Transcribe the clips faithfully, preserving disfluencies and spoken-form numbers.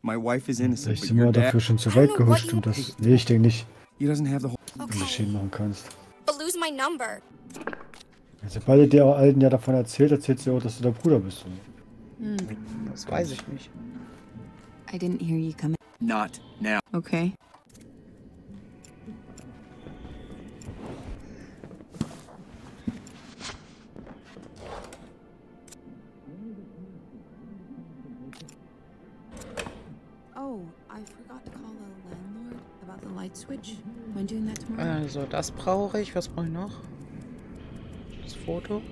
My wife is innocent, Vielleicht but sind wir your dad... dafür schon zu weit gehuscht und das... Nee, ich denke nicht, He doesn't have the whole... dass du Schäden machen kannst. I'll lose my number. Sobald du der Alten ja davon erzählt, erzählt sie auch, dass du der Bruder bist. Hm. Das weiß ich nicht. I didn't hear you come in. Not now. Okay. Oh, I forgot to call the landlord about the light switch. When doing that tomorrow? Also, das brauche ich. Was brauche ich noch? Das Foto.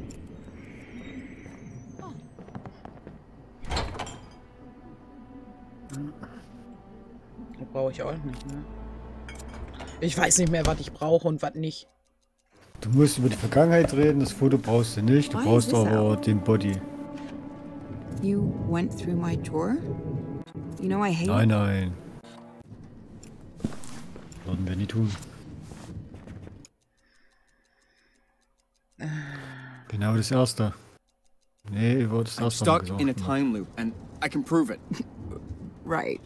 Das brauche ich auch nicht, ne? Ich weiß nicht mehr, was ich brauche und was nicht. Du musst über die Vergangenheit reden, das Foto brauchst du nicht, du Why brauchst is this aber out? den Body. You went through my drawer? You know I hate Nein, nein. Würden wir nie tun. Genau das erste. Nee, über das I'm erste haben wir stuck in a gesagt. time loop, and I can prove it. Right.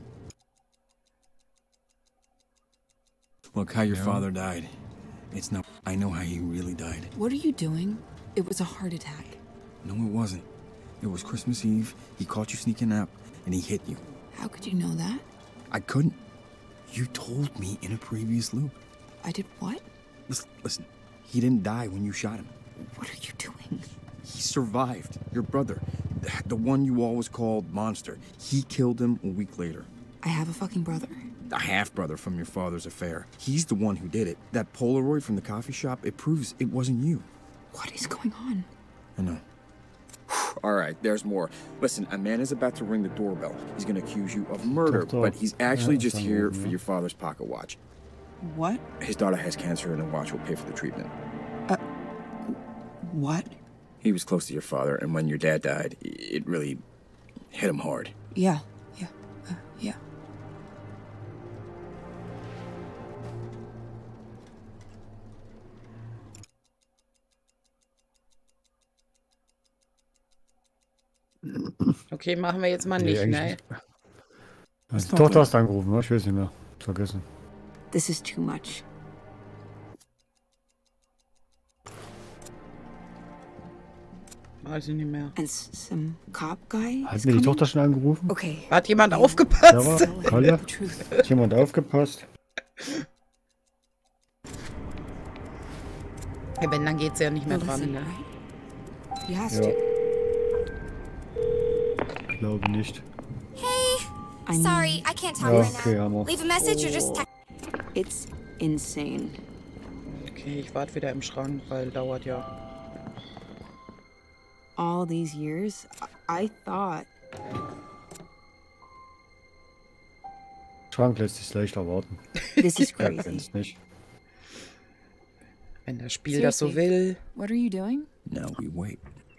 Look how your Yeah. father died. It's not... I know how he really died. What are you doing? It was a heart attack. No, it wasn't. It was Christmas Eve. He caught you sneaking out, and he hit you. How could you know that? I couldn't. You told me in a previous loop. I did what? Listen, listen. He didn't die when you shot him. What are you doing? He survived. Your brother, the one you always called Monster, he killed him a week later. I have a fucking brother. A half-brother from your father's affair. He's the one who did it. That Polaroid from the coffee shop, it proves it wasn't you. What is going on? I know. All right, there's more. Listen, a man is about to ring the doorbell. He's going to accuse you of murder, Doch, doch. but he's actually Ja, just das here haben wir, for ja. your father's pocket watch. What? His daughter has cancer, and the watch will pay for the treatment. What? He was close to your father, and when your dad died, it really hit him hard. Yeah, yeah, uh, yeah. Okay, machen wir jetzt mal Nee, nicht, eigentlich ne? nicht. Ja, die Tochter hast du angerufen, ne? Ich weiß nicht mehr. Vergessen. This is too much. Weiß ich nicht mehr. And s- some cop guy Hat is mir die coming? Tochter schon angerufen? Okay. Hat jemand Ja, aufgepasst? war Kalle? The truth. Hat jemand aufgepasst? Ja, wenn, dann geht's ja nicht mehr Well, dran, listen, ne? right? He has Ja. to. Ich glaube nicht. I mean, Sorry, I can't talk Ja, right okay, now. haben wir. Leave a message or just text. It's insane. Okay, ich warte wieder im Schrank, weil dauert ja. All these years, I, I thought. Schrank lässt sich leicht erwarten. This is Ja, crazy. wenn's nicht. Wenn das Spiel das so Seriously. will. What are you doing? Now we wait.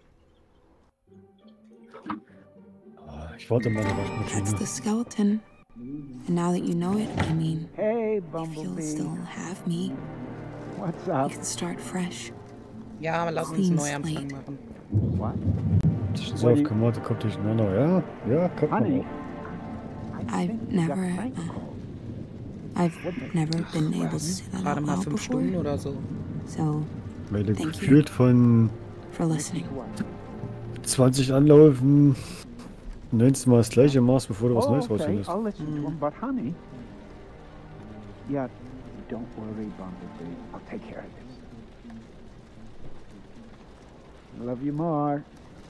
Ah, Ich warte mal eine That's Waschmaschine. the skeleton. And now that you know it, I mean, Hey, if you'll Bumblebee. still have me, What's you up? can start fresh. Ja, aber lass uns Clean einen Neuanfang slate. machen. What? Zwischen so auf Kommode kommt durcheinander. Ja, ja, kommt man Honey. auch. I I've think you got never, prank uh, calls. I've never been able to say that Gerade out mal loud fünf before. Stunden oder so. So, Weil du Thank you. gefühlt von for listening. zwanzig Anlaufen neunzehn Mal das gleiche machst, bevor du was Oh, Neues okay, rausfindest. I'll listen to him, but honey. Yeah, don't worry, Bumblebee. I'll take care of this. I love you more.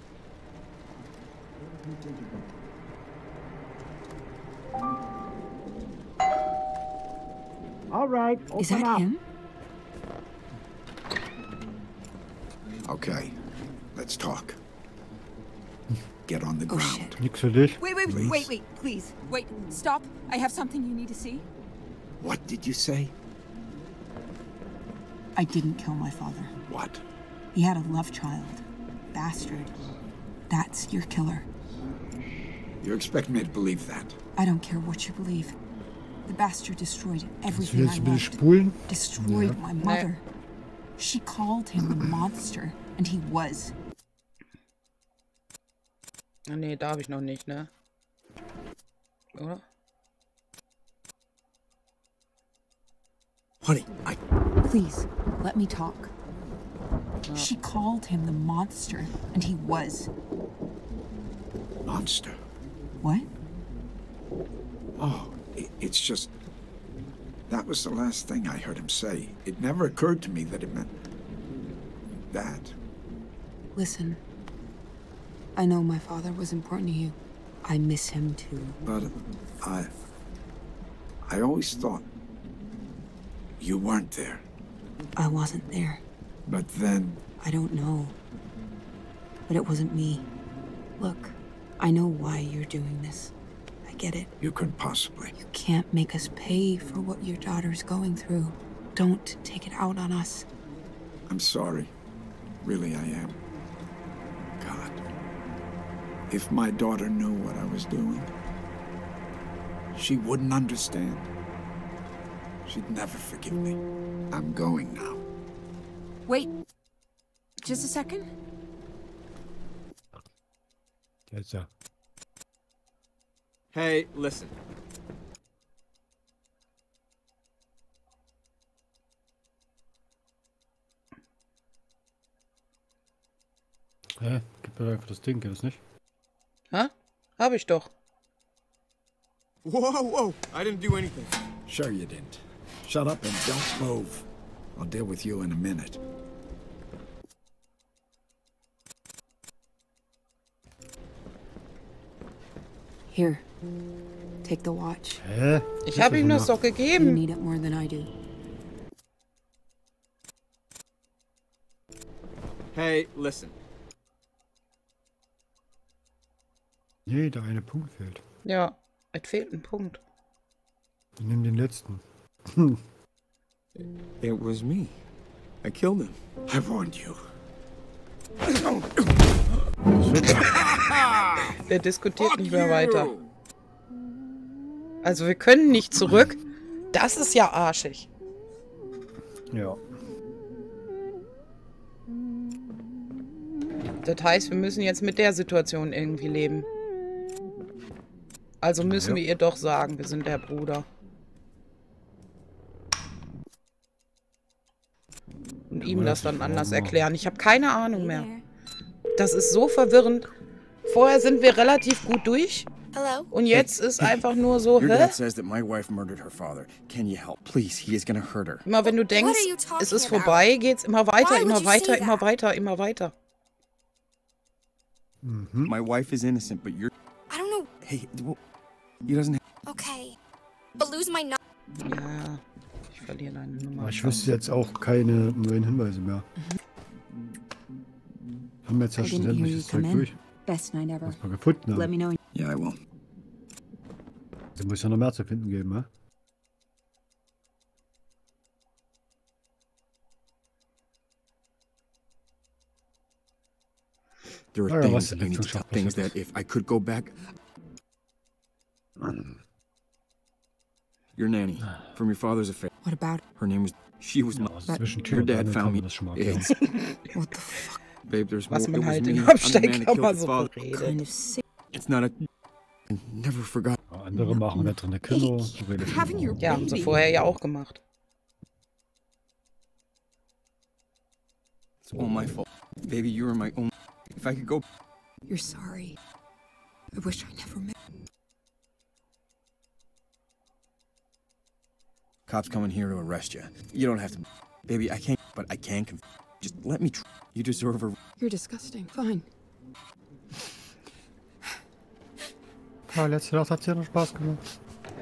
All right, Is open that up. him? Okay, let's talk. Get on the Oh, ground. shit. Nix für dich. Wait, wait, Please. wait, wait, please. Wait, stop. I have something you need to see. What did you say? I didn't kill my father. What? He had a love child. Bastard. That's your killer. You expect me to believe that? I don't care what you believe. The bastard destroyed Willst du everything I jetzt ein bisschen loved. spulen? Destroyed Ja. my mother. She called him a monster, and he was. Ah, nee, darf ich noch nicht, ne? Oder? Honey, I... Please, let me talk. She called him the monster, and he was. Monster? What? Oh, i- it's just... That was the last thing I heard him say. It never occurred to me that it meant... that. Listen, I know my father was important to you. I miss him too. But I... I always thought... you weren't there. I wasn't there. But then... I don't know. But it wasn't me. Look, I know why you're doing this. I get it. You couldn't possibly. You can't make us pay for what your daughter's going through. Don't take it out on us. I'm sorry. Really, I am. God. If my daughter knew what I was doing, she wouldn't understand. She'd never forgive me. I'm going now. Wait. Just a second. Jetzt ja. Hey, listen. Hä? Gib mir einfach das Ding, geht das nicht? Hä? Hab ich doch. Whoa, whoa! I didn't do anything. Sure you didn't. Shut up and don't move. I'll deal with you in a minute. Here. Take the watch. Hä? Ich habe ihm das doch You gegeben. need it more than I do. Hey, listen. Nee, der eine Punkt fehlt. Ja, es fehlt ein Punkt. Nimm den letzten. It was me. I killed him. I warned you. Der diskutiert nicht mehr weiter. Also wir können nicht zurück. Das ist ja arschig. Ja. Das heißt, wir müssen jetzt mit der Situation irgendwie leben. Also müssen Ja. wir ihr doch sagen, wir sind der Bruder. Und ihm Ja, das das dann ist anders wahr. erklären. Ich habe keine Ahnung mehr. Das ist so verwirrend. Vorher sind wir relativ gut durch. Hello? Und jetzt ist einfach nur so, Your hä? dad says that my wife murdered her father. Can you help? Please, he is gonna hurt her. Immer wenn du denkst, are you talking es ist about? vorbei, geht's immer weiter, Why would immer you weiter, say immer that? weiter, immer weiter. Mhm. My wife is innocent, but you're... I don't know. Hey, well, he doesn't... Okay. But lose my number. Ja, ich verliere deine Nummer. Aber ich wüsste jetzt auch keine neuen Hinweise mehr. Haben wir jetzt ja I schon didn't hear you sämtliches Zeug come in. durch, Best night ever. was wir gefunden Let haben. me know. Yeah, I will. Also muss ja noch mehr zu finden geben, ne? There Ah, are ja, things was that denn I need jetzt to schon tell, things passiert that if I could go back... Your nanny, from your father's affair. What about it? Her name was... She was my... Also zwischen Tür Your und dad Angel found kann me. man das schon mal erklären. It's... What the fuck Babe, there's more. Was man It was halt me. in I'm the man that Absteigkammer killed his so father. kind redet. of sick? It's not a... I never forgot. Ja, andere machen da drin Kino. so redet man Having your auch. Ja, haben sie vorher ja auch gemacht. It's all my fault. Baby, you were my only... If I could go... You're sorry. I wish I never met. Cops coming here to arrest you. You don't have to... Baby, I can't... But I can... Conf- Just let me... Tr- you deserve a... You're disgusting. Fine. Ja, letzte Nacht hat's ja noch Spaß gemacht.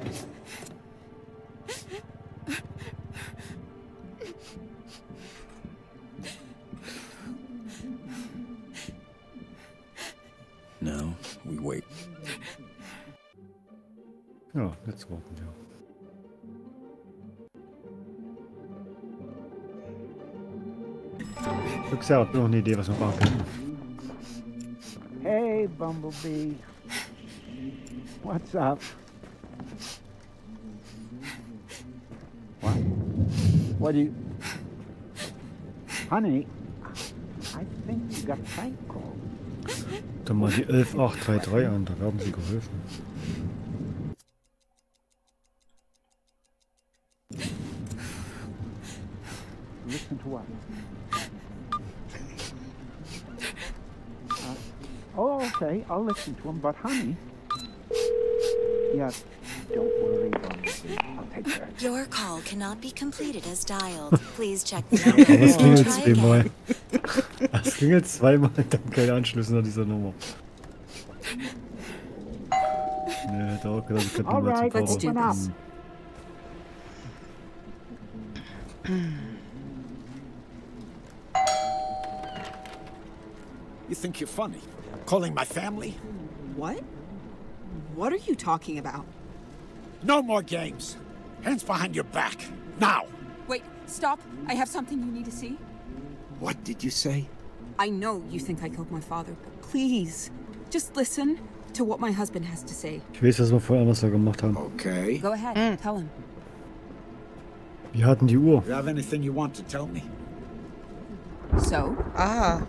No, we wait. Ja, jetzt warten wir. Luxa hat noch eine Idee, was wir machen können. Hey, Bumblebee. What's up? What? What do you... Honey, I think you got a prank call. Dann mal die elf acht drei drei an, da werden sie geholfen. what? Uh, oh, okay, I'll listen to him, but honey... Yeah, don't worry, Bumblebee. I'll take care of it. Your call cannot be completed as dialed. Please check the number Aber es and klingelt try zweimal. again. Es klingelt zweimal, dann kein Anschluss nach dieser Nummer. Ne, da auch gedacht, ich könnte All mal zum right, let's do Papa. this. You think you're funny? Calling my family? What? What are you talking about? No more games. Hands behind your back. Now! Wait, stop. I have something you need to see. What did you say? I know you think I killed my father, but please, just listen to what my husband has to say. Ich weiß, was wir vorher anders so gemacht haben. Okay. Go ahead, tell him. Wir hatten die Uhr. You have anything you want to tell me? So? Ah,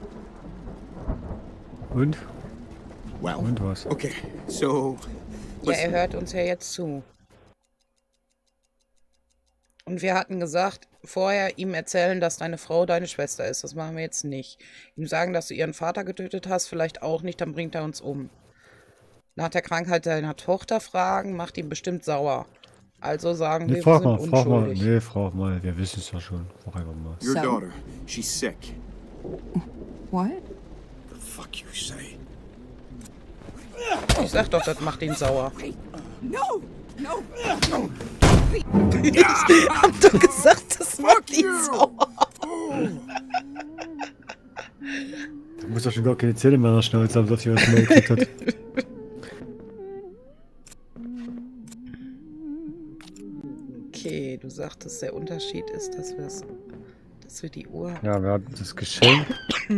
Und? Well, Und was? okay, so... ja, er hört uns ja jetzt zu. Und wir hatten gesagt, vorher ihm erzählen, dass deine Frau deine Schwester ist. Das machen wir jetzt nicht. Ihm sagen, dass du ihren Vater getötet hast, vielleicht auch nicht, dann bringt er uns um. Nach der Krankheit deiner Tochter fragen, macht ihn bestimmt sauer. Also sagen Nee, wir, wir frag sind mal, frag mal. unschuldig. Nee, frag mal. Wir wissen es ja schon. Frag einfach mal. Your So? daughter, she's sick. What? The fuck you say? Ich sag doch, das macht ihn sauer. No! No! Hab doch gesagt, das macht ihn sauer. Du musst doch schon gar keine Zähne mehr schnauzen, als ob sie was mehr gekriegt hat. Okay, du sagtest, der Unterschied ist, dass, wir's, dass wir die Uhr... Ja, wir hatten das Geschenk.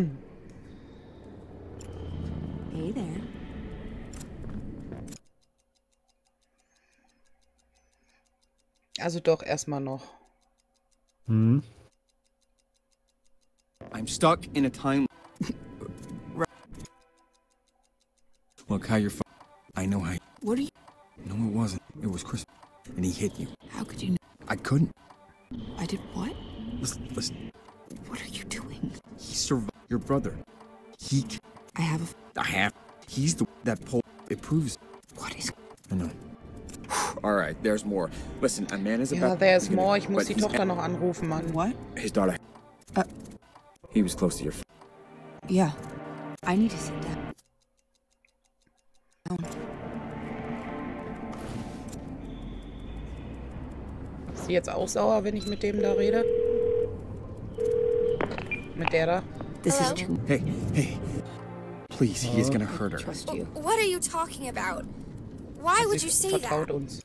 Hey there. Also doch erstmal noch. Hm. I'm stuck in a time. Look how you're. Fu- I know how. What are you? No, it wasn't. It was Chris, and he hit you. How could you know? I couldn't. I did what? Listen, listen. What are you doing? He survived. Your brother. He. I have a. I have. He's the that pole. It proves. What is? I know. All right, there's more. Listen, a man is Ja, about. there's he's gonna- more. Ich muss but die he's- Tochter noch anrufen, Mann. What? His daughter. Uh. He was close to your. F- Yeah. I need to sit down. Ist sie jetzt auch sauer, wenn ich mit dem da rede? Mit der da? This is Hello? too. hey, hey. Please, he is gonna hurt her. Trust you. What are you talking about? Why would you Sie say vertraut that? uns.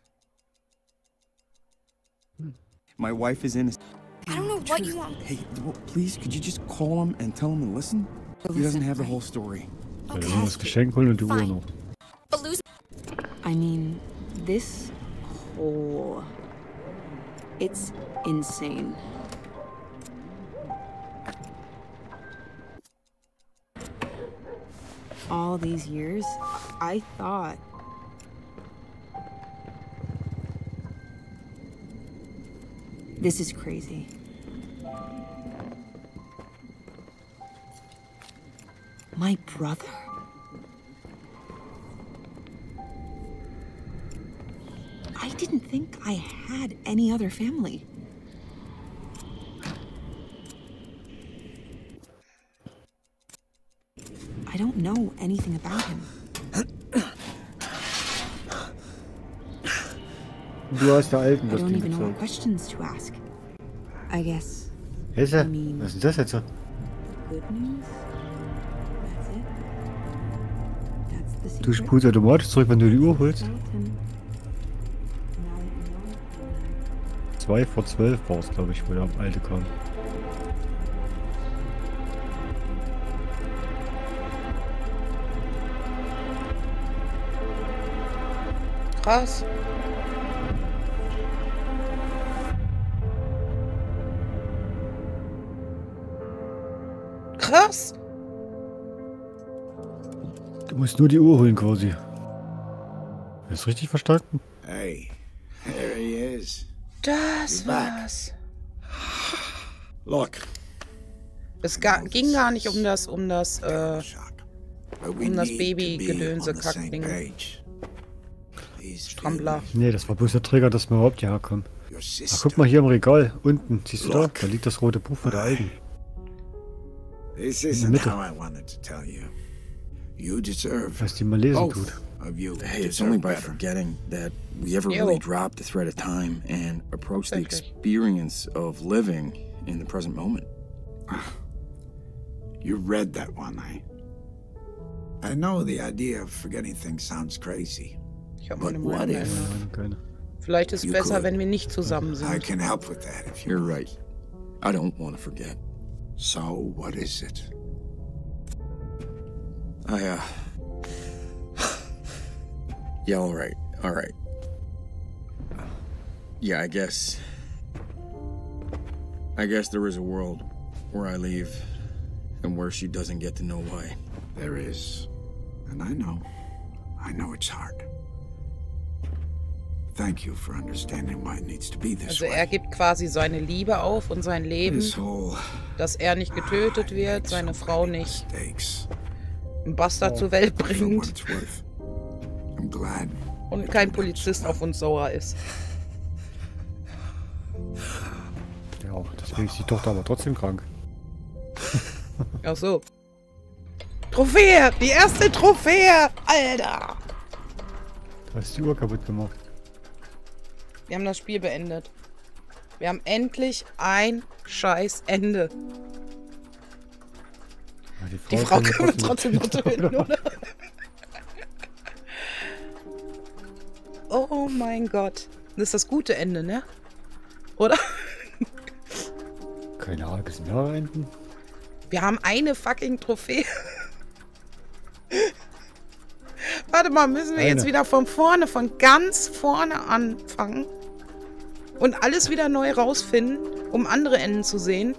My wife is innocent. I don't know what you want. Hey, well, please, could you just call him and tell him to listen? He doesn't have the whole story. Ja, wir müssen das Geschenk holen und die Uhr Fine. noch. But lose. I mean, this whole. It's insane. All these years, I thought. This is crazy. My brother? I didn't think I had any other family. I don't know anything about him. Du hast der Alten I das don't Ding even know what gezeigt. questions to ask. I guess Hesse? mean- Was ist das jetzt? good news. That's it. That's the secret. Du spulst automatisch zurück, wenn du die Uhr holst. Skeleton. Now that you know. Zwei vor zwölf war es, glaube ich, wo der Alte kam. Krass. Krass. Du musst nur die Uhr holen quasi. Hast du das richtig verstanden? Hey, there he is. Das You're back. war's. Look. Es ga ging gar nicht um das, um das, äh, um das Baby-Gedönse, Kackding. Strampler. Nee, das war bloß der Trigger, dass wir überhaupt hierher kommen. Ach, guck mal hier im Regal, unten, siehst du da? Da liegt das rote Buch von der Alten. This In der isn't Mitte. how I wanted to tell you. You deserve Was die mal lesen Both tut. of you. Hey, it's only deserve by better. forgetting that we ever Yo. really dropped the thread of time and approached the Okay. experience of living in the present moment. You read that one, I. I know the idea of forgetting things sounds crazy. Ich hab But meine what Meinung if geändert. Keine. Vielleicht ist es You besser, could. wenn wir nicht zusammen I sind. can help with that if you You're want. right. I don't want to forget. So, what is it? I, uh... Yeah, all right. All right. Yeah, I guess... I guess there is a world where I leave and where she doesn't get to know why. There is. And I know. I know it's hard. Thank you for understanding why it needs to be this Also er way. gibt quasi seine Liebe auf und sein Leben, This whole dass er nicht getötet wird, seine Frau nicht mistakes. einen Bastard zur Welt For what bringt it's worth. I'm glad. und kein Polizist auf uns sauer ist. Ja, deswegen ist die Tochter aber trotzdem krank. Ach so. Trophäe! Die erste Trophäe! Alter! Da ist die Uhr kaputt gemacht. Wir haben das Spiel beendet. Wir haben endlich ein scheiß Ende. Ja, Die Frau können wir trotzdem noch töten, oder? Oh mein Gott. Das ist das gute Ende, ne? Oder? Keine Ahnung, es sind mehrere Enden. Wir haben eine fucking Trophäe. Warte mal, müssen wir Eine. jetzt wieder von vorne, von ganz vorne anfangen und alles wieder neu rausfinden, um andere Enden zu sehen?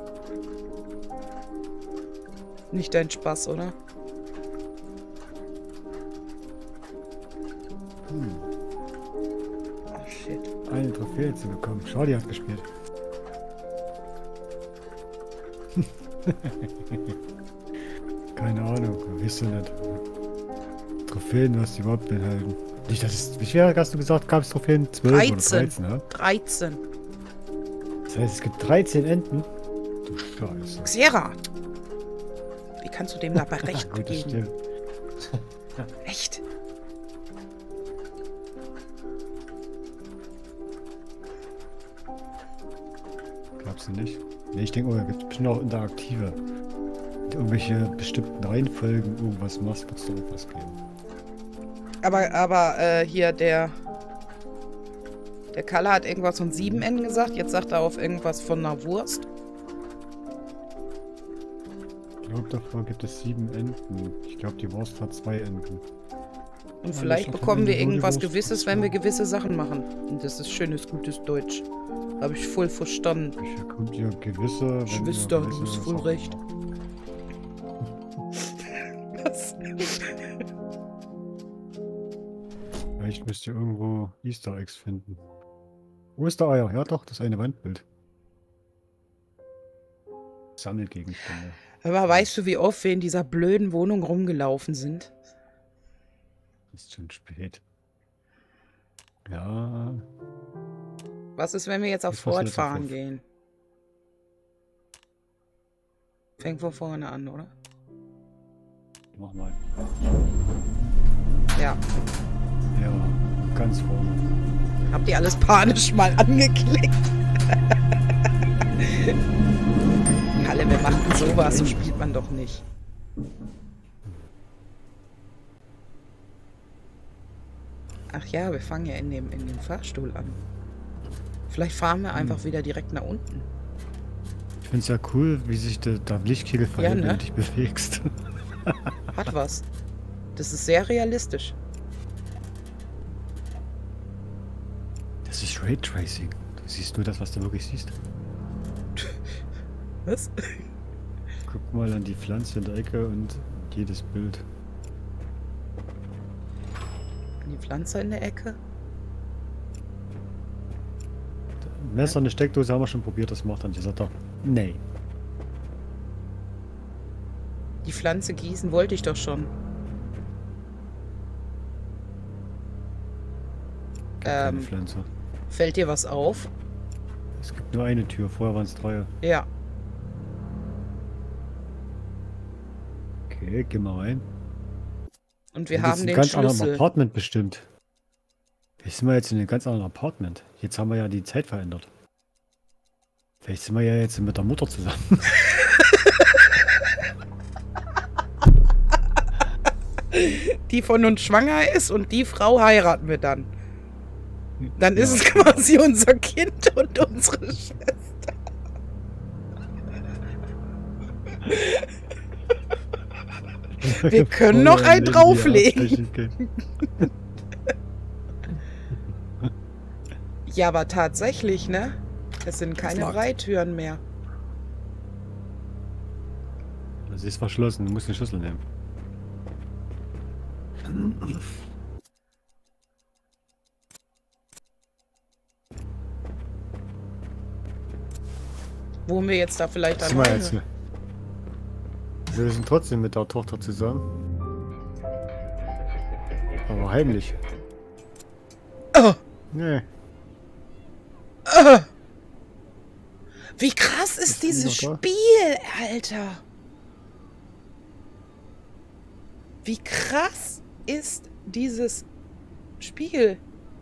Nicht dein Spaß, oder? Oh shit. Eine Trophäe zu bekommen. Charlie hat gespielt. Keine Ahnung, wisst ihr nicht. Trophäen, was die überhaupt beinhalten. Nicht, das ist, wie viel hast du gesagt, gab es Trophäen? zwölf oder dreizehn. dreizehn, ja? dreizehn. Das heißt, es gibt dreizehn Enden. Du Scheiße. Xera! Wie kannst du dem dabei recht Gut, das geben? stimmt. Echt? Glaubst du nicht? Nee, ich denke, oh, da gibt es bestimmt auch interaktive. Mit irgendwelche bestimmten Reihenfolgen irgendwas machst, wird es da irgendwas geben. Aber, aber äh, hier der. Der Kalle hat irgendwas von sieben Enden gesagt. Jetzt sagt er auf irgendwas von einer Wurst. Ich glaube, davor gibt es sieben Enden. Ich glaube, die Wurst hat zwei Enden. Und Ja, vielleicht das ist bekommen am wir Ende nur die irgendwas Wurst. Gewisses, wenn wir gewisse Sachen machen. Und das ist schönes, gutes Deutsch. Habe ich voll verstanden. Hier kommt ihr gewisse. wenn Schwester, ihr du gewisse hast voll Sachen recht. macht. Was? Vielleicht müsst ihr irgendwo Easter Eggs finden. Ostereier, ja doch, das eine Wandbild. Sammelgegenstände. Aber weißt du, wie oft wir in dieser blöden Wohnung rumgelaufen sind? Ist schon spät. Ja. Was ist, wenn wir jetzt auf Ich fasse jetzt Fortfahren auf. gehen? Fängt von vorne an, oder? Mach mal. Ja. Ja, ganz vorne. Habt ihr alles panisch mal angeklickt? Kalle, wir machen sowas, so spielt man doch nicht. Ach ja, wir fangen ja in dem, in dem Fahrstuhl an. Vielleicht fahren wir einfach wieder direkt nach unten. Ich finde es ja cool, wie sich der, der Lichtkegel verhält, ne? wenn du dich bewegst. Hat was. Das ist sehr realistisch. Das ist Raytracing. Du siehst nur das, was du wirklich siehst. Was? Guck mal an die Pflanze in der Ecke und jedes Bild. Die Pflanze in der Ecke? Messer, eine Steckdose haben wir schon probiert, das macht dann dieser da. Nee. Die Pflanze gießen wollte ich doch schon. Keine Ähm, Pflanze. fällt dir was auf? Es gibt nur eine Tür, vorher waren es drei. Ja. Okay, geh mal rein. Und wir Das ist haben ein den ganz anderes Schlüssel. Apartment bestimmt. Vielleicht sind wir jetzt in einem ganz anderen Apartment. Jetzt haben wir ja die Zeit verändert. Vielleicht sind wir ja jetzt mit der Mutter zusammen. Die von uns schwanger ist und die Frau heiraten wir dann. Dann ist es quasi unser Kind und unsere Schwester. Wir können noch einen drauflegen. Ja, aber tatsächlich, ne? Es sind keine Freitüren mehr. Das ist verschlossen, du musst den Schlüssel nehmen. Wohnen wir jetzt da vielleicht Was sind wir alleine? jetzt hier? Wir sind trotzdem mit der Tochter zusammen. Aber heimlich. Oh. Nee. Oh. Wie krass ist Ist die dieses noch da? Spiel, Alter. Wie krass ist dieses Spiel.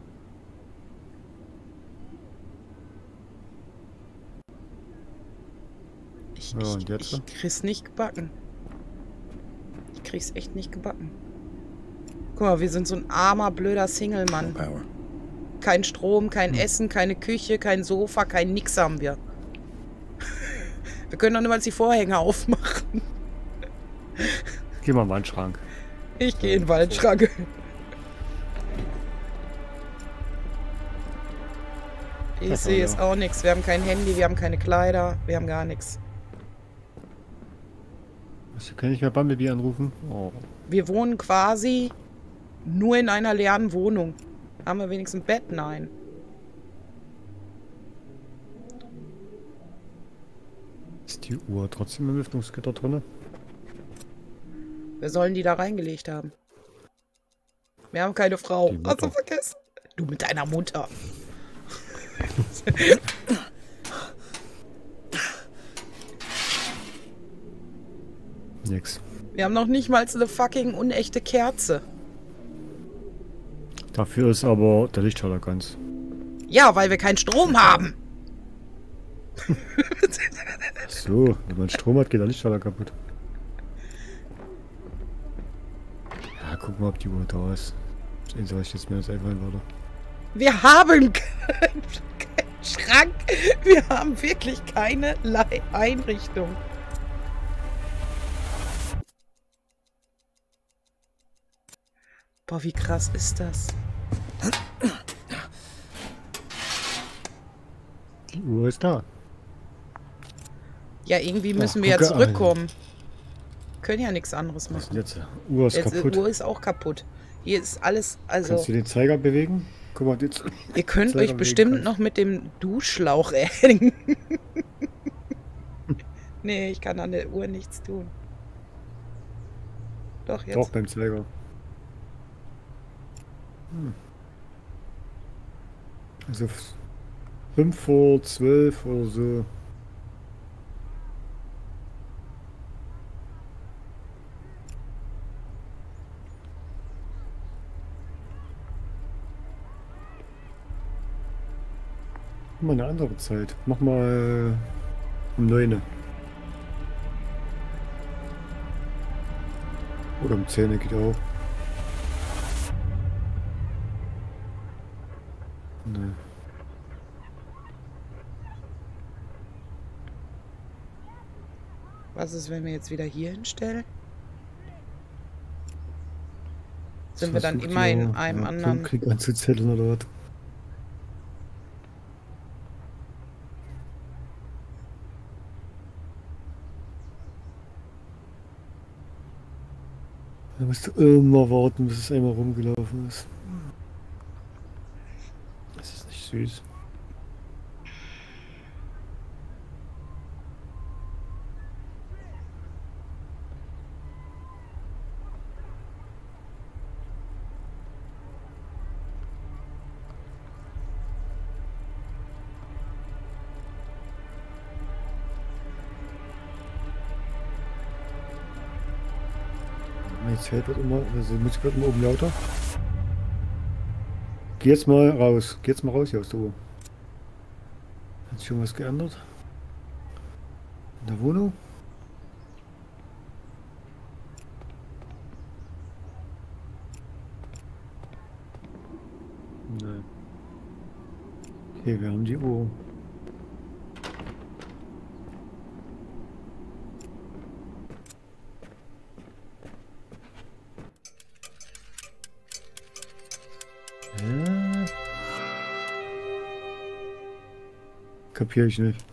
Ich, Ja, und ich, jetzt? ich krieg's nicht gebacken. Ich krieg's echt nicht gebacken. Guck mal, wir sind so ein armer, blöder Single-Mann. Power. Kein Strom, kein Hm. Essen, keine Küche, kein Sofa, kein Nix haben wir. Wir können doch niemals die Vorhänge aufmachen. Geh mal mal in den Schrank. Ich gehe in den Waldschrank. Ich Das sehe auch jetzt noch. auch nichts. Wir haben kein Handy, wir haben keine Kleider, wir haben gar nichts. Also, kann ich mal Bumblebee anrufen? Oh. Wir wohnen quasi nur in einer leeren Wohnung. Haben wir wenigstens ein Bett? Nein. Ist die Uhr trotzdem im Lüftungsgitter drin? Wer sollen die da reingelegt haben? Wir haben keine Frau. Die Hast du Mutter. vergessen? Du mit deiner Mutter. Nix. Wir haben noch nicht mal eine fucking unechte Kerze. Dafür ist aber der Lichtschalter ganz. Ja, weil wir keinen Strom haben. Ach so, wenn man Strom hat, geht der Lichtschalter kaputt. Ja, guck mal, ob die Uhr da ist. Den soll ich jetzt mir das einfallen, weiter. Wir haben keinen keinen Schrank. Wir haben wirklich keinerlei Einrichtung. Boah, wie krass ist das? Die Uhr ist da. Ja, irgendwie müssen Ach, wir ja gucke, zurückkommen. Können ja nichts anderes Was ist denn machen. jetzt? Uhr ist Jetzt, die kaputt. Uhr ist auch kaputt. Hier ist alles, also Kannst du den Zeiger bewegen? Guck mal, jetzt. ihr könnt Zeiger euch bewegen bestimmt kannst. noch mit dem Duschschlauch hängen. Nee, ich kann an der Uhr nichts tun. Doch, jetzt. Doch, beim Zeiger. Hm. Also fünf vor zwölf oder so. Mal eine andere Zeit. Mach mal um neun. Oder um zehn geht auch. Nee. Was ist, wenn wir jetzt wieder hier hinstellen? Sind wir dann Versucht immer in ja, einem ja, anderen... Krieg anzuzetteln oder was? Da musst du immer warten, bis es einmal rumgelaufen ist. Das ist nicht süß. Mein Zelt wird immer, also die Musik wird immer oben lauter. Geh jetzt mal raus. Geh jetzt mal raus hier aus der Uhr. Hat sich schon was geändert? In der Wohnung? Nein. Okay, wir haben die Uhr. Ja. Kapier ich nicht.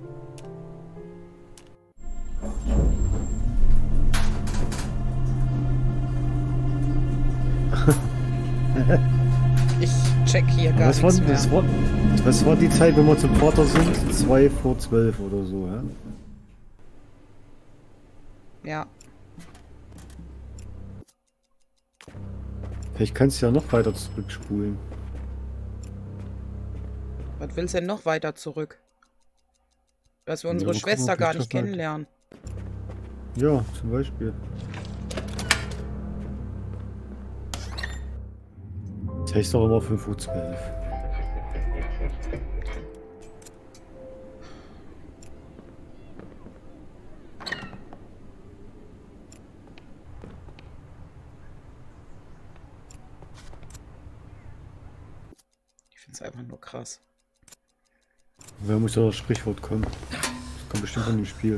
Ich check hier gar was nichts war, mehr. das war, was war die Zeit, wenn wir zum Vater sind? Zwei vor zwölf oder so, ja? Ja. Vielleicht kannst du ja noch weiter zurückspulen. Was willst du denn noch weiter zurück? Dass wir Ja, unsere aber guck mal, Schwester gar vielleicht nicht treffen wir- kennenlernen. Ja, zum Beispiel. Das heißt doch immer fünf Uhr zwölf. Ich finde es einfach nur krass. Wer muss ja das Sprichwort kommen? Das kommt bestimmt von dem Spiel.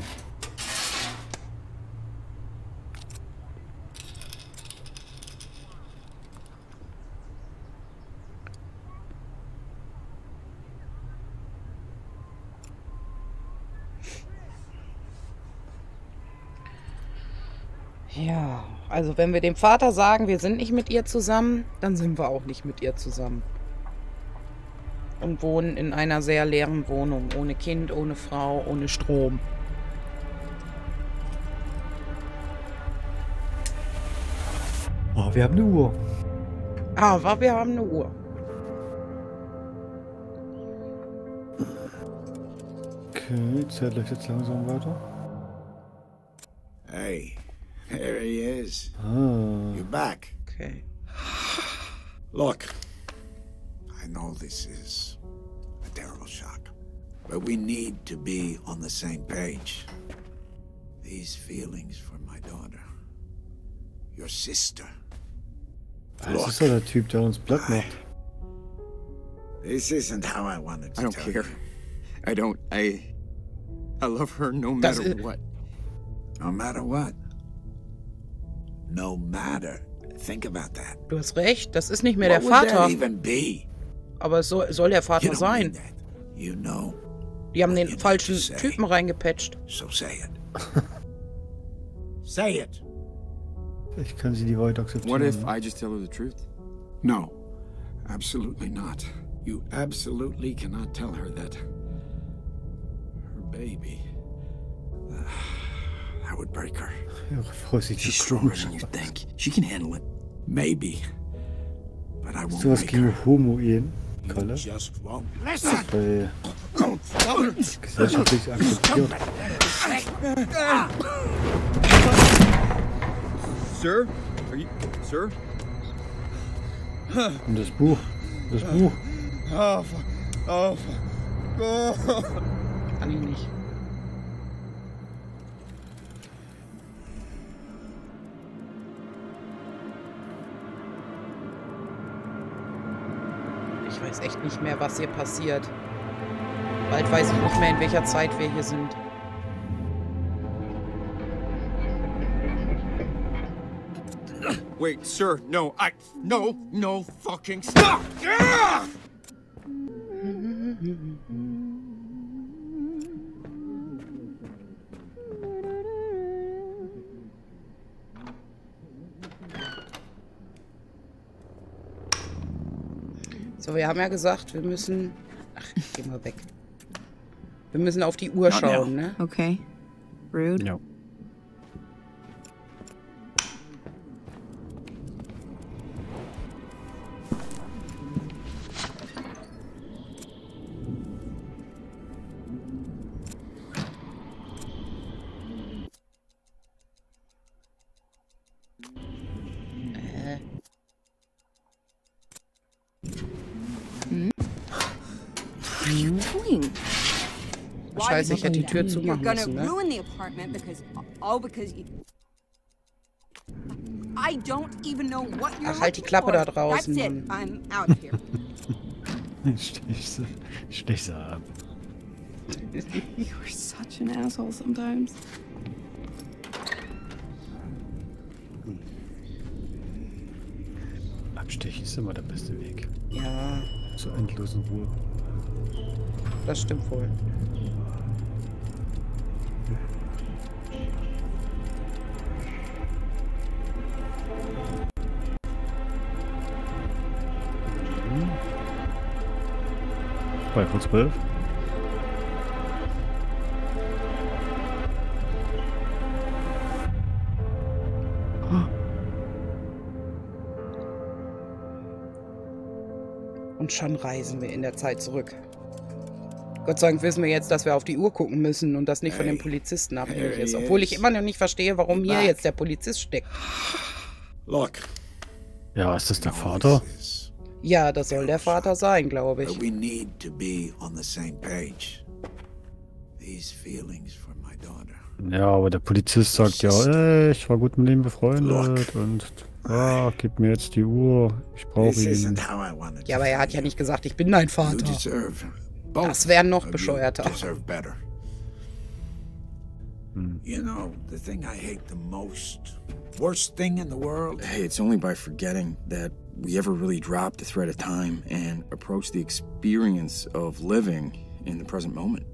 Ja, also wenn wir dem Vater sagen, wir sind nicht mit ihr zusammen, dann sind wir auch nicht mit ihr zusammen. Und wohnen in einer sehr leeren Wohnung, ohne Kind, ohne Frau, ohne Strom. Oh, wir haben eine Uhr. Aber wir haben eine Uhr. Okay, die Zeit läuft jetzt langsam weiter. Hey, there he is. Ah. You're back. Okay. Look, I know this is a terrible shock, but we need to be on the same page. These feelings for my daughter, your sister. Das ist doch der Typ, der uns platt macht. This isn't how I wanted to I don't tell care. you. I don't. I. I love her no Das matter ist- what. No matter what. No matter. Think about that. Du hast recht, das ist nicht mehr What der would that Vater. even be? Aber es soll, soll der You Vater don't sein. mean that. You know. Die haben what den you need falschen to say. Typen reingepatcht. So say it. Say it. Ich kann sie die weiter akzeptieren. What if ne? I just tell her the truth? No, absolutely not. You absolutely cannot tell her that. Her baby. Uh, that would break her. Ihre Frau sieht She's so stronger komisch than you aus. think. She can handle it. Maybe. But I Hast won't du was make gegen her. Homo-Ehen, Kalle? You just won't listen. Bei gesellschaftlich akzeptiert. Sir? Are you. Sir? Und das Buch. Das Buch. Oh, fuck. Oh, fuck. Oh. Kann ich nicht. Ich weiß echt nicht mehr, was hier passiert. Bald weiß ich nicht mehr, in welcher Zeit wir hier sind. Wait, sir, no, I. No, no fucking stop! Ah! So, wir haben ja gesagt, wir müssen... Ach, geh mal weg. Wir müssen auf die Uhr schauen, ne? Okay. Rude. Ja. Äh. What are you doing? Scheiße, ich hätte die Tür zumachen You're müssen, gonna ne? ruin the apartment because all because you. I don't even know what you're Ach, halt die looking Klappe for. da draußen, That's it. Mann. I'm out of here. Stech sie, stech sie ab. You're such an asshole sometimes. Abstechen ist immer der beste Weg. Ja, Zur endlosen Ruhe. das stimmt wohl. Bei vor zwölf. Und schon reisen wir in der Zeit zurück. Gott sei Dank wissen wir jetzt, dass wir auf die Uhr gucken müssen und das nicht von den Polizisten abhängig ist. Obwohl ich immer noch nicht verstehe, warum hier jetzt der Polizist steckt. Look. Ja, ist das der Vater? Ja, das soll der Vater sein, glaube ich. But we need to be on the same page. These feelings for my daughter. Ja, aber der Polizist sagt ja, ey, ich war gut mit ihm befreundet und ah, gib mir jetzt die Uhr, ich brauche This ihn. isn't how I wanted Ja, aber er hat ja nicht gesagt, ich bin dein You Vater. deserve both Das wäre noch of you bescheuerter. deserve better. You know, the thing I hate the most, worst thing in the world. Hey, it's only by forgetting that we ever really dropped the thread of time and approached the experience of living in the present moment.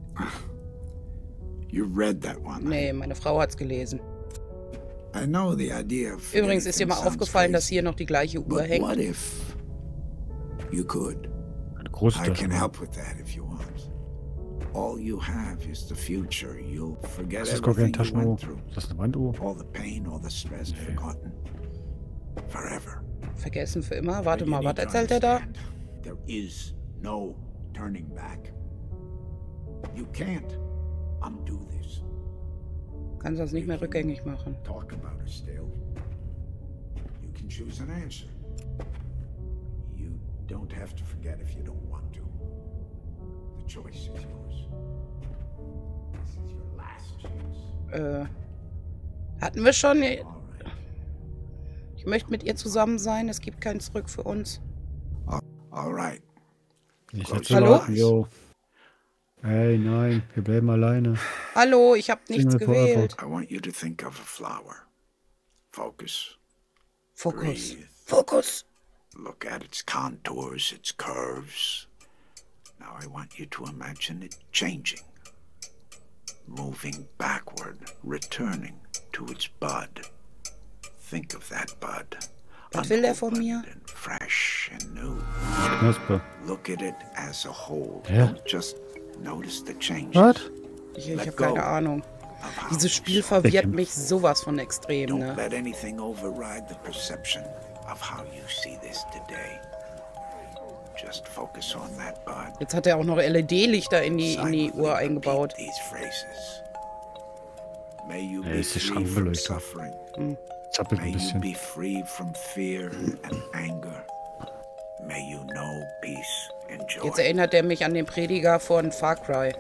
You read that one. Nee, meine Frau hat's gelesen. I know the idea of Übrigens ist dir mal forgetting sounds aufgefallen, dass crazy, hier noch die gleiche Uhr but hängt. what if you could? Eine I Großstadt. can help with that if you want. All you have is the future. You'll forget Das ist gar keine everything you Taschenuhr. went through. Ist das eine Wanduhr? All the pain, all the stress forgotten. Forever. Vergessen für immer. Warte But you mal, was need to erzählt er da? understand, there is no turning back. You can't undo this. Kannst das nicht mehr rückgängig machen. Talk about it still. You can choose an answer. You don't have to forget if you don't want to. The choice is yours. This is your last chance. Äh, hatten wir schon? All right. Ich möchte mit ihr zusammen sein. Es gibt kein Zurück für uns. All right. Ich Hallo? setze warten, yo. Hey, nein, wir bleiben alleine. Hallo, ich habe nichts Single forever. gewählt. I want you to think of a flower. Focus. Fokus. Breathe. Fokus. Look at its contours, its curves. Now I want you to imagine it changing. Moving backward, returning to its bud. Think of that bud. Was will der von mir? Unopened and fresh and new. Knospe. Look at it as a whole. Ja. Don't just notice the changes. Was? Ich, ich Let habe go keine Ahnung. of how Dieses you Spiel saw it. verwirrt mich sowas von extrem, Don't ne? let anything override the perception of how you see this today. Just focus on that bud. Jetzt hat er auch noch L E D-Lichter in die, in die Uhr eingebaut. These phrases. May you Ja, be ist die free from Schrankenbeleuchtung. suffering. Zappelt May ein you bisschen. be free from fear and anger. May you know peace and joy. Jetzt erinnert er mich an den Prediger von Far Cry.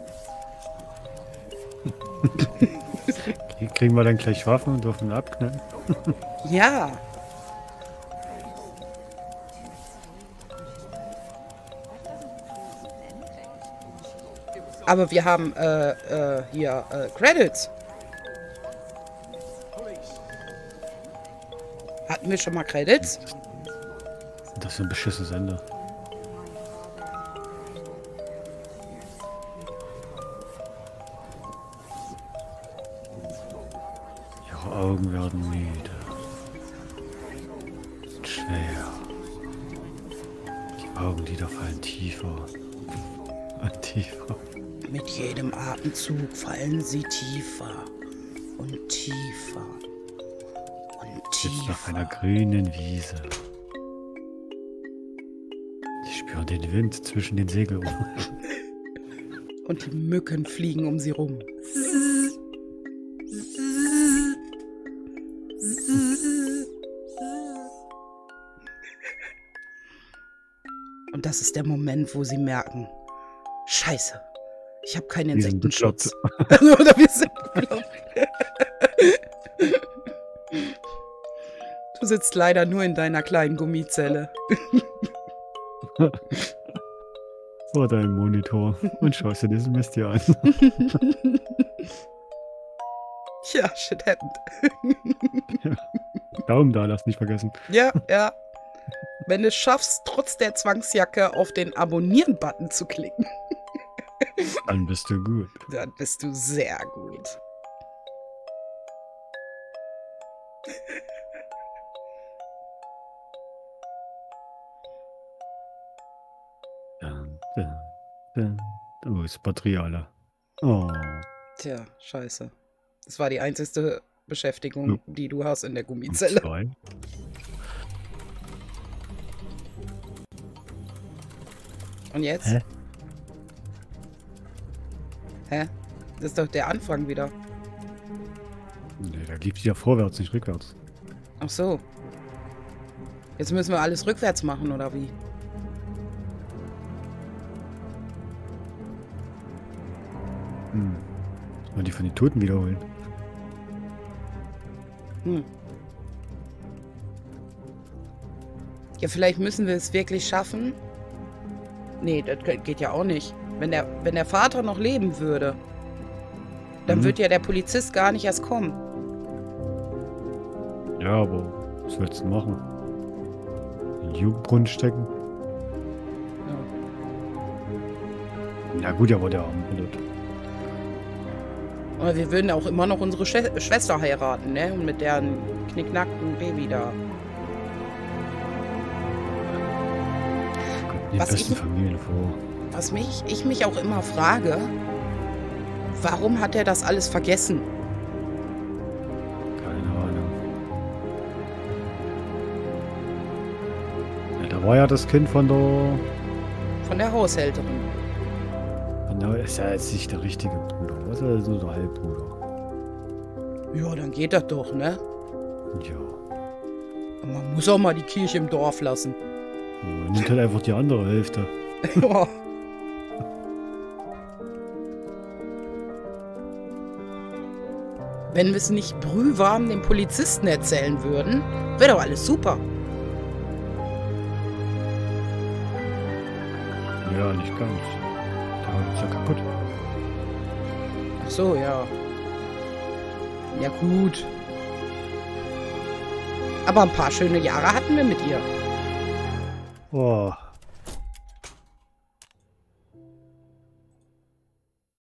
Hier kriegen wir dann gleich Waffen und dürfen abknallen. Ja. Aber wir haben äh, äh, hier äh, Credits. Hatten wir schon mal Credits? Sind das für ein beschissenes Ende? Ihre Augen werden müde. Und schwer. Die Augenlider fallen tiefer. Und tiefer. Mit jedem Atemzug fallen sie tiefer und tiefer und Sitzt auf einer tiefer. grünen Wiese. Sie spüren den Wind zwischen den Segelrohren. Und die Mücken fliegen um sie rum. Und das ist der Moment, wo sie merken, Scheiße, ich habe keinen Wir sind Insektenschutz. Oder wir sind bekloppt. Du sitzt leider nur in deiner kleinen Gummizelle. Vor deinem Monitor und schaust dir diesen Mist hier an. Ja, shit happened. Daumen da, lass nicht vergessen. Ja, ja. Wenn du es schaffst, trotz der Zwangsjacke auf den Abonnieren-Button zu klicken, dann bist du gut. Dann bist du sehr gut. Dun, dun, dun. Oh, ist Batterie alle. Oh. Tja, scheiße. Das war die einzigste Beschäftigung, Ja. die du hast in der Gummizelle. Zwei. Und jetzt? Hä? Hä? Das ist doch der Anfang wieder. Nee, da lief ja vorwärts, nicht rückwärts. Ach so. Jetzt müssen wir alles rückwärts machen, oder wie? Hm. Mal die von den Toten wiederholen. Hm. Ja, vielleicht müssen wir es wirklich schaffen. Nee, das geht ja auch nicht. Wenn der, wenn der Vater noch leben würde, dann Mhm. wird ja der Polizist gar nicht erst kommen. Ja, aber was willst du machen? In den Jugendbrunnen stecken? Na gut, aber der arme Pilot. Aber wir würden auch immer noch unsere Schwe Schwester heiraten, ne? Und mit deren knicknackten Baby da. Kommt in die Was besten ich- Familien vor. Was mich, ich mich auch immer frage, warum hat er das alles vergessen? Keine Ahnung. Ja, da war ja das Kind von der... Von der Haushälterin. Von der ist ja jetzt nicht der richtige Bruder. Was ist das nur der Halbbruder? Ja, dann geht das doch, ne? Ja. Man muss auch mal die Kirche im Dorf lassen. Ja, nimmt halt einfach die andere Hälfte. Ja. Wenn wir es nicht brühwarm dem Polizisten erzählen würden, wäre doch alles super. Ja, nicht ganz. Da ist ja kaputt. Ach so, ja. Ja, gut. Aber ein paar schöne Jahre hatten wir mit ihr. Oh,